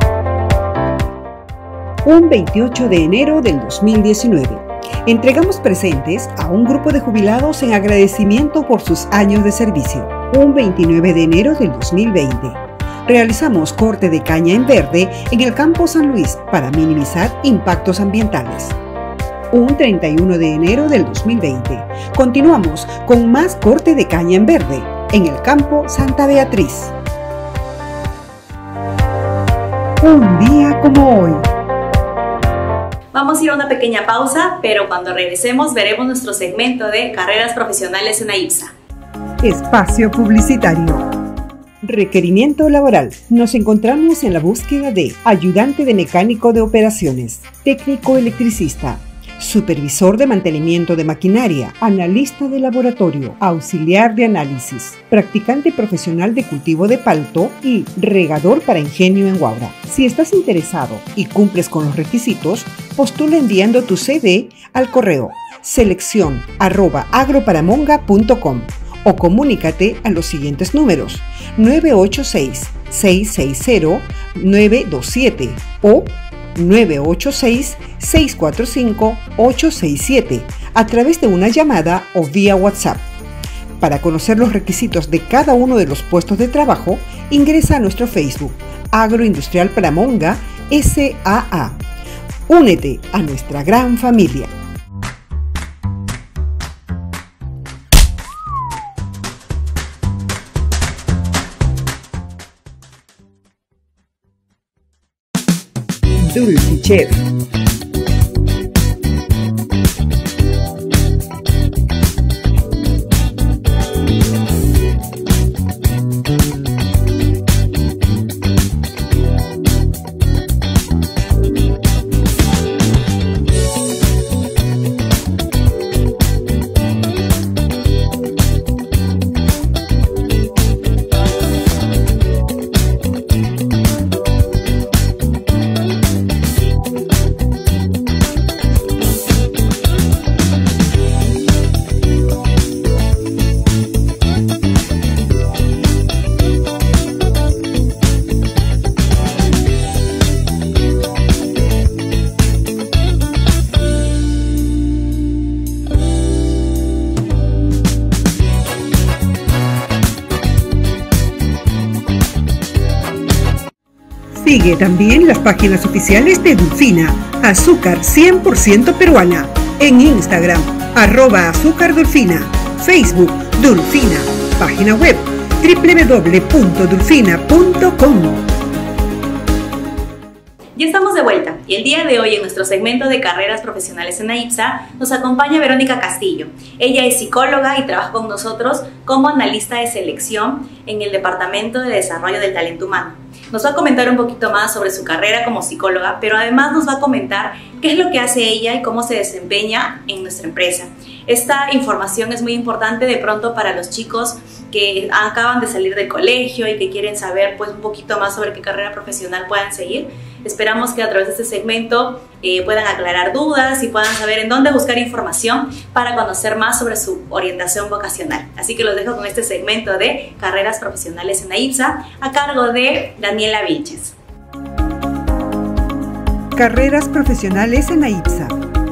Un veintiocho de enero del dos mil diecinueve. Entregamos presentes a un grupo de jubilados en agradecimiento por sus años de servicio. Un veintinueve de enero del dos mil veinte. Realizamos corte de caña en verde en el campo San Luis para minimizar impactos ambientales. Un treinta y uno de enero del dos mil veinte. Continuamos con más corte de caña en verde en el campo Santa Beatriz. Un día como hoy. Vamos a ir a una pequeña pausa, pero cuando regresemos veremos nuestro segmento de carreras profesionales en AIPSA. Espacio publicitario. Requerimiento laboral. Nos encontramos en la búsqueda de ayudante de mecánico de operaciones, técnico electricista, supervisor de mantenimiento de maquinaria, analista de laboratorio, auxiliar de análisis, practicante profesional de cultivo de palto y regador para ingenio en Huaura. Si estás interesado y cumples con los requisitos, postula enviando tu C V al correo selección arroba agroparamonga punto com o comunícate a los siguientes números nueve ocho seis, seis seis cero, nueve dos siete o nueve ocho seis, seis cuatro cinco, ocho seis siete a través de una llamada o vía WhatsApp. Para conocer los requisitos de cada uno de los puestos de trabajo, ingresa a nuestro Facebook Agroindustrial Paramonga S A A. Únete a nuestra gran familia. Dulce Chef. Sigue también las páginas oficiales de Dulfina, azúcar cien por ciento peruana, en Instagram, arroba azúcar Dulfina, Facebook, Dulfina, página web, doble u doble u doble u punto dulfina punto com. Ya estamos de vuelta y el día de hoy en nuestro segmento de carreras profesionales en AIPSA nos acompaña Verónica Castillo. Ella es psicóloga y trabaja con nosotros como analista de selección en el Departamento de Desarrollo del Talento Humano. Nos va a comentar un poquito más sobre su carrera como psicóloga, pero además nos va a comentar qué es lo que hace ella y cómo se desempeña en nuestra empresa. Esta información es muy importante de pronto para los chicos que acaban de salir del colegio y que quieren saber pues un poquito más sobre qué carrera profesional puedan seguir. Esperamos que a través de este segmento eh, puedan aclarar dudas y puedan saber en dónde buscar información para conocer más sobre su orientación vocacional. Así que los dejo con este segmento de carreras profesionales en AIPSA a cargo de Daniela Vilches. Carreras profesionales en AIPSA.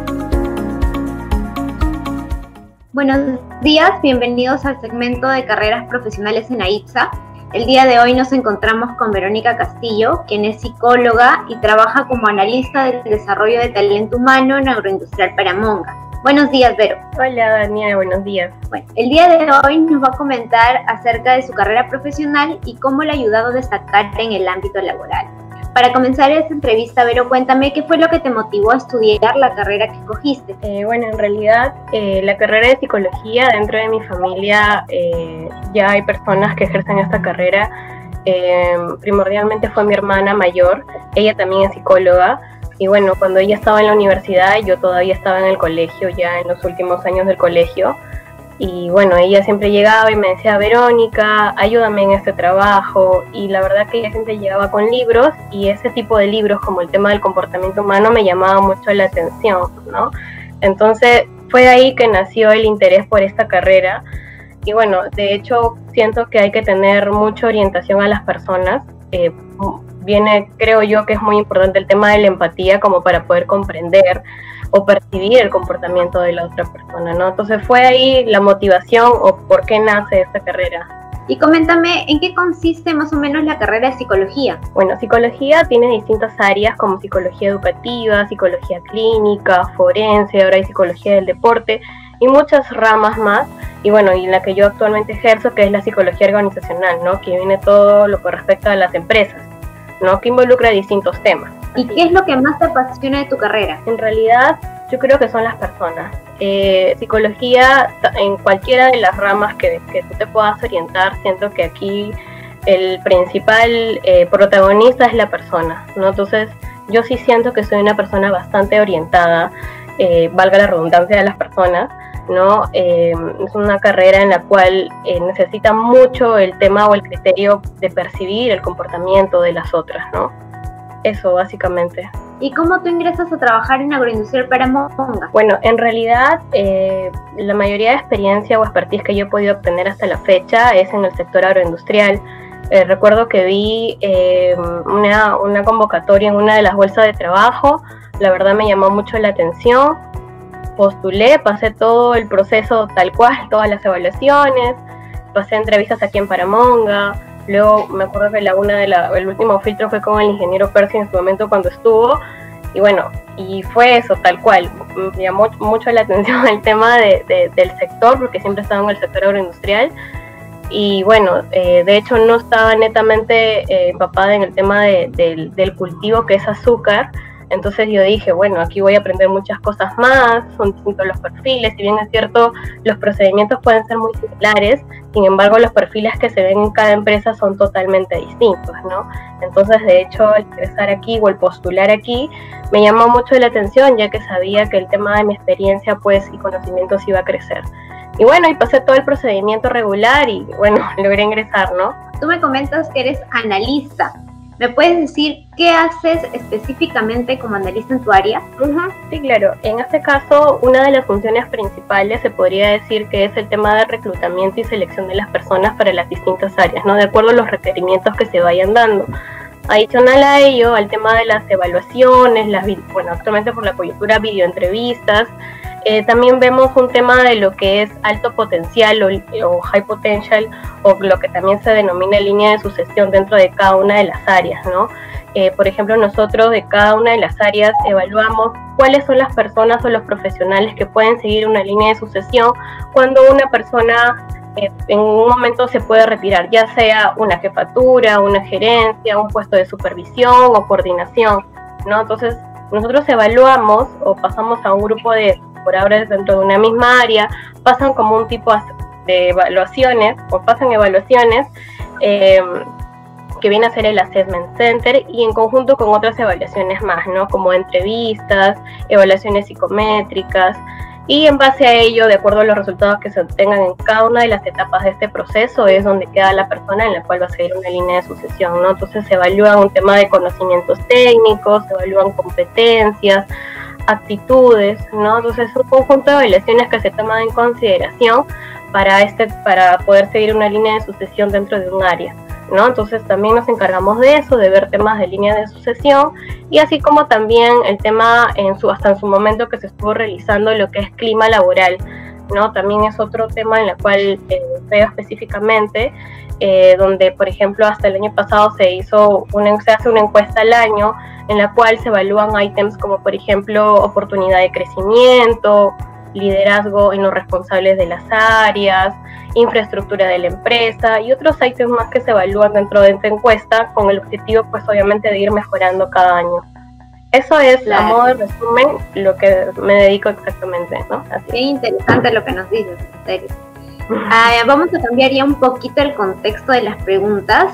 Buenos días, bienvenidos al segmento de carreras profesionales en AIPSA. El día de hoy nos encontramos con Verónica Castillo, quien es psicóloga y trabaja como analista del desarrollo de talento humano en Agroindustrial Paramonga. Buenos días, Vero. Hola, Daniela, buenos días. Bueno, el día de hoy nos va a comentar acerca de su carrera profesional y cómo le ha ayudado a destacar en el ámbito laboral. Para comenzar esta entrevista, Vero, cuéntame qué fue lo que te motivó a estudiar la carrera que escogiste. Eh, bueno, en realidad eh, la carrera de psicología, dentro de mi familia eh, ya hay personas que ejercen esta carrera. Eh, primordialmente fue mi hermana mayor, ella también es psicóloga. Y bueno, cuando ella estaba en la universidad, yo todavía estaba en el colegio, ya en los últimos años del colegio. Y bueno, ella siempre llegaba y me decía, Verónica, ayúdame en este trabajo. Y la verdad que ella siempre llegaba con libros y ese tipo de libros como el tema del comportamiento humano me llamaba mucho la atención, ¿no? Entonces fue ahí que nació el interés por esta carrera. Y bueno, de hecho siento que hay que tener mucha orientación a las personas. Eh, viene, creo yo que es muy importante el tema de la empatía como para poder comprender o percibir el comportamiento de la otra persona, ¿no? Entonces fue ahí la motivación o por qué nace esta carrera. Y coméntame, ¿en qué consiste más o menos la carrera de psicología? Bueno, psicología tiene distintas áreas como psicología educativa, psicología clínica, forense, ahora hay psicología del deporte y muchas ramas más. Y bueno, y la que yo actualmente ejerzo, que es la psicología organizacional, ¿no? Que viene todo lo que respecta a las empresas, ¿no? Que involucra distintos temas. ¿Y qué es lo que más te apasiona de tu carrera? En realidad, yo creo que son las personas. Eh, psicología, en cualquiera de las ramas que, que tú te puedas orientar, siento que aquí el principal eh, protagonista es la persona, ¿no? Entonces, yo sí siento que soy una persona bastante orientada, eh, valga la redundancia de las personas, ¿no? Eh, es una carrera en la cual eh, necesita mucho el tema o el criterio de percibir el comportamiento de las otras, ¿no? Eso, básicamente. ¿Y cómo tú ingresas a trabajar en Agroindustrial Paramonga? Bueno, en realidad, eh, la mayoría de experiencia o expertise que yo he podido obtener hasta la fecha es en el sector agroindustrial. Eh, recuerdo que vi eh, una, una convocatoria en una de las bolsas de trabajo, la verdad me llamó mucho la atención, postulé, pasé todo el proceso tal cual, todas las evaluaciones, pasé entrevistas aquí en Paramonga. Luego me acuerdo que la una de la, el último filtro fue con el ingeniero Percy en su momento cuando estuvo. Y bueno, y fue eso, tal cual. Me llamó mucho la atención el tema de, de, del sector, porque siempre estaba en el sector agroindustrial. Y bueno, eh, de hecho no estaba netamente eh, empapada en el tema de, de, del cultivo que es azúcar. Entonces yo dije, bueno, aquí voy a aprender muchas cosas más, son distintos los perfiles, si bien es cierto, los procedimientos pueden ser muy similares, sin embargo los perfiles que se ven en cada empresa son totalmente distintos, ¿no? Entonces, de hecho, el ingresar aquí o el postular aquí me llamó mucho la atención, ya que sabía que el tema de mi experiencia, pues, y conocimientos iba a crecer. Y bueno, y pasé todo el procedimiento regular y, bueno, logré ingresar, ¿no? Tú me comentas que eres analista. ¿Me puedes decir qué haces específicamente como analista en tu área? Uh-huh, sí, claro. En este caso, una de las funciones principales se podría decir que es el tema de reclutamiento y selección de las personas para las distintas áreas, ¿no? De acuerdo a los requerimientos que se vayan dando. Adicional a ello, al tema de las evaluaciones, las, bueno, actualmente por la coyuntura videoentrevistas, Eh, también vemos un tema de lo que es alto potencial o, o high potential, o lo que también se denomina línea de sucesión dentro de cada una de las áreas, ¿no? Eh, por ejemplo, nosotros de cada una de las áreas evaluamos cuáles son las personas o los profesionales que pueden seguir una línea de sucesión cuando una persona eh, en un momento se puede retirar, ya sea una jefatura, una gerencia, un puesto de supervisión o coordinación, ¿no? Entonces, nosotros evaluamos o pasamos a un grupo de por ahora dentro de una misma área, pasan como un tipo de evaluaciones, o pasan evaluaciones, eh, que viene a ser el Assessment Center, y en conjunto con otras evaluaciones más, ¿no? Como entrevistas, evaluaciones psicométricas, y en base a ello, de acuerdo a los resultados que se obtengan en cada una de las etapas de este proceso, es donde queda la persona en la cual va a seguir una línea de sucesión, ¿no? Entonces se evalúa un tema de conocimientos técnicos, se evalúan competencias, actitudes, ¿no? Entonces es un conjunto de evaluaciones que se toman en consideración para, este, para poder seguir una línea de sucesión dentro de un área, ¿no? Entonces también nos encargamos de eso, de ver temas de línea de sucesión, y así como también el tema en su, hasta en su momento que se estuvo realizando lo que es clima laboral, ¿no? También es otro tema en el cual eh, veo específicamente, eh, donde por ejemplo hasta el año pasado se hizo una, se hace una encuesta al año en la cual se evalúan ítems como por ejemplo oportunidad de crecimiento, liderazgo en los responsables de las áreas, infraestructura de la empresa y otros ítems más que se evalúan dentro de esta encuesta con el objetivo pues obviamente de ir mejorando cada año. Eso es, claro, a modo de resumen, lo que me dedico exactamente, ¿no? Así. Qué interesante lo que nos dices, en serio. Ah, vamos a cambiar ya un poquito el contexto de las preguntas.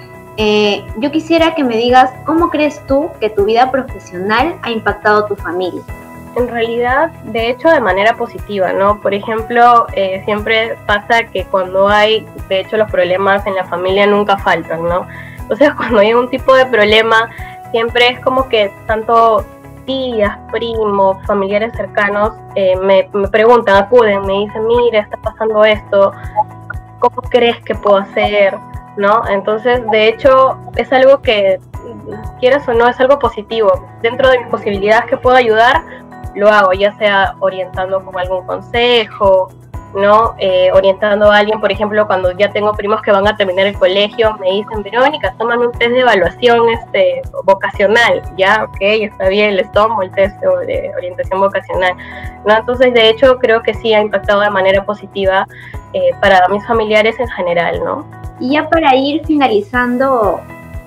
Eh, yo quisiera que me digas, ¿cómo crees tú que tu vida profesional ha impactado a tu familia? En realidad, de hecho, de manera positiva, ¿no? Por ejemplo, eh, siempre pasa que cuando hay, de hecho, los problemas en la familia nunca faltan, ¿no? Entonces, cuando hay un tipo de problema, siempre es como que tanto tías, primos, familiares cercanos eh, me, me preguntan, acuden, me dicen, mira, está pasando esto, ¿cómo crees que puedo hacer? ¿No? Entonces, de hecho, es algo que, quieras o no, es algo positivo. Dentro de mis posibilidades que puedo ayudar, lo hago, ya sea orientando con algún consejo, ¿no? Eh, orientando a alguien, por ejemplo, cuando ya tengo primos que van a terminar el colegio, me dicen, Verónica, tómame un test de evaluación este, vocacional, ya, ok, está bien, les tomo el test de orientación vocacional, ¿no? Entonces, de hecho, creo que sí ha impactado de manera positiva eh, para mis familiares en general, ¿no? Y ya para ir finalizando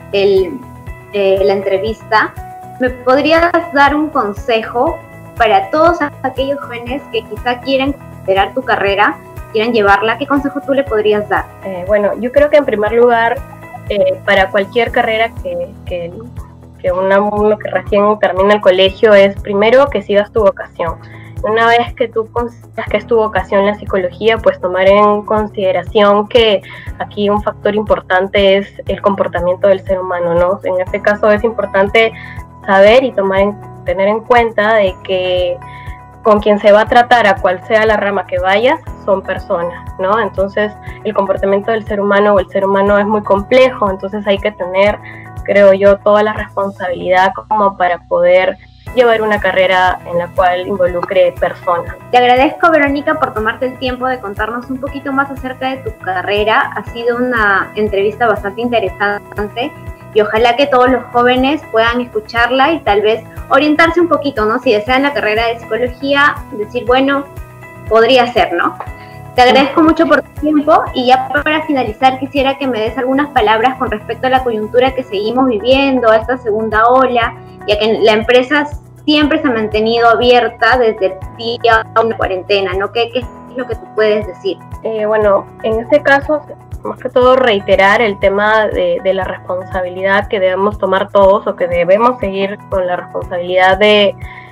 el, eh, la entrevista, ¿me podrías dar un consejo para todos aquellos jóvenes que quizá quieran considerar tu carrera, quieran llevarla? ¿Qué consejo tú le podrías dar? Eh, bueno, yo creo que en primer lugar, eh, para cualquier carrera que, que, que una, uno que recién termina el colegio, es primero que sigas tu vocación. Una vez que tú consideras que es tu vocación la psicología, pues tomar en consideración que aquí un factor importante es el comportamiento del ser humano, ¿no? En este caso es importante saber y tomar en, tener en cuenta de que con quien se va a tratar, a cual sea la rama que vayas, son personas, ¿no? Entonces el comportamiento del ser humano o el ser humano es muy complejo, entonces hay que tener, creo yo, toda la responsabilidad como para poder llevar una carrera en la cual involucre personas. Te agradezco, Verónica, por tomarte el tiempo de contarnos un poquito más acerca de tu carrera. Ha sido una entrevista bastante interesante y ojalá que todos los jóvenes puedan escucharla y tal vez orientarse un poquito, ¿no? Si desean la carrera de psicología, decir, bueno, podría ser, ¿no? Te agradezco mucho por tu tiempo y ya para finalizar quisiera que me des algunas palabras con respecto a la coyuntura que seguimos viviendo, a esta segunda ola, ya que la empresa siempre se ha mantenido abierta desde el día a una cuarentena, ¿no? ¿Qué, qué es lo que tú puedes decir? Eh, bueno, en este caso, más que todo reiterar el tema de, de la responsabilidad que debemos tomar todos o que debemos seguir con la responsabilidad de,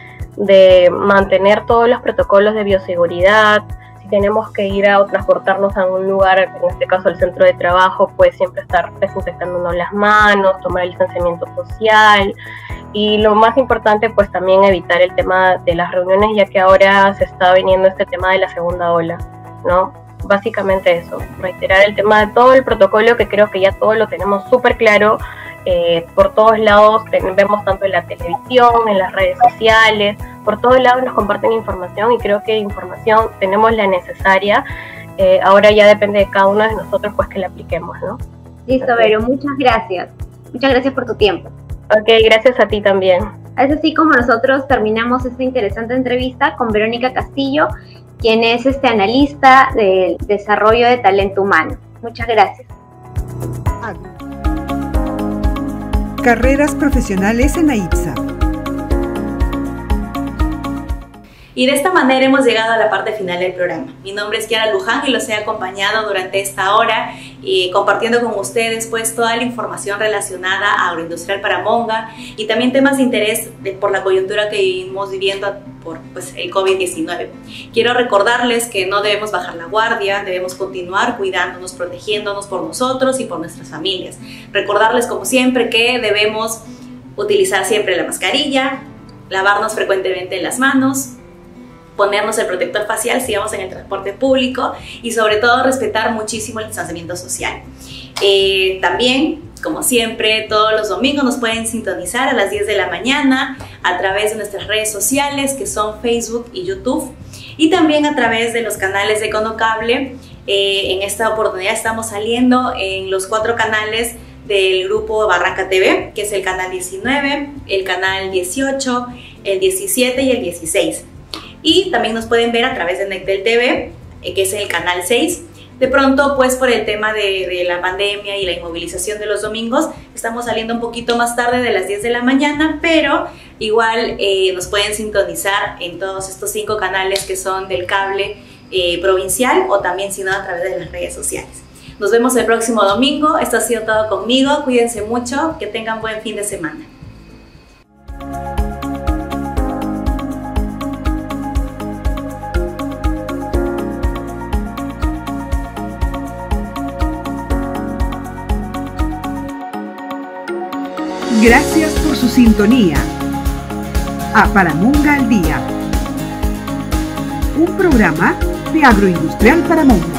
de mantener todos los protocolos de bioseguridad. Si tenemos que ir a transportarnos a un lugar, en este caso el centro de trabajo, pues siempre estar desinfectándonos las manos, tomar el distanciamiento social y lo más importante pues también evitar el tema de las reuniones, ya que ahora se está viniendo este tema de la segunda ola, ¿no? Básicamente eso, reiterar el tema de todo el protocolo que creo que ya todo lo tenemos súper claro, eh, por todos lados vemos tanto en la televisión, en las redes sociales, por todos lados nos comparten información y creo que información tenemos la necesaria, eh, ahora ya depende de cada uno de nosotros pues que la apliquemos, ¿no? Listo, Vero, muchas gracias, muchas gracias por tu tiempo. Ok, gracias a ti también. Es así como nosotros terminamos esta interesante entrevista con Verónica Castillo, quien es este analista del desarrollo de talento humano. Muchas gracias. Carreras profesionales en AIPSA. Y de esta manera hemos llegado a la parte final del programa. Mi nombre es Kiara Luján y los he acompañado durante esta hora y compartiendo con ustedes pues toda la información relacionada a Agroindustrial Paramonga y también temas de interés de, por la coyuntura que vivimos viviendo por pues, el COVID diecinueve. Quiero recordarles que no debemos bajar la guardia, debemos continuar cuidándonos, protegiéndonos por nosotros y por nuestras familias. Recordarles como siempre que debemos utilizar siempre la mascarilla, lavarnos frecuentemente las manos, ponernos el protector facial si vamos en el transporte público y sobre todo respetar muchísimo el distanciamiento social. Eh, también, como siempre, todos los domingos nos pueden sintonizar a las diez de la mañana a través de nuestras redes sociales que son Facebook y YouTube y también a través de los canales de Econocable. Eh, en esta oportunidad estamos saliendo en los cuatro canales del grupo Barranca T V, que es el canal diecinueve, el canal dieciocho, el diecisiete y el dieciséis. Y también nos pueden ver a través de Nectel T V, eh, que es el canal seis. De pronto, pues por el tema de, de la pandemia y la inmovilización de los domingos, estamos saliendo un poquito más tarde de las diez de la mañana, pero igual eh, nos pueden sintonizar en todos estos cinco canales que son del cable eh, provincial o también si no a través de las redes sociales. Nos vemos el próximo domingo. Esto ha sido todo conmigo. Cuídense mucho, que tengan buen fin de semana. Gracias por su sintonía a Paramonga al Día, un programa de Agroindustrial Paramonga.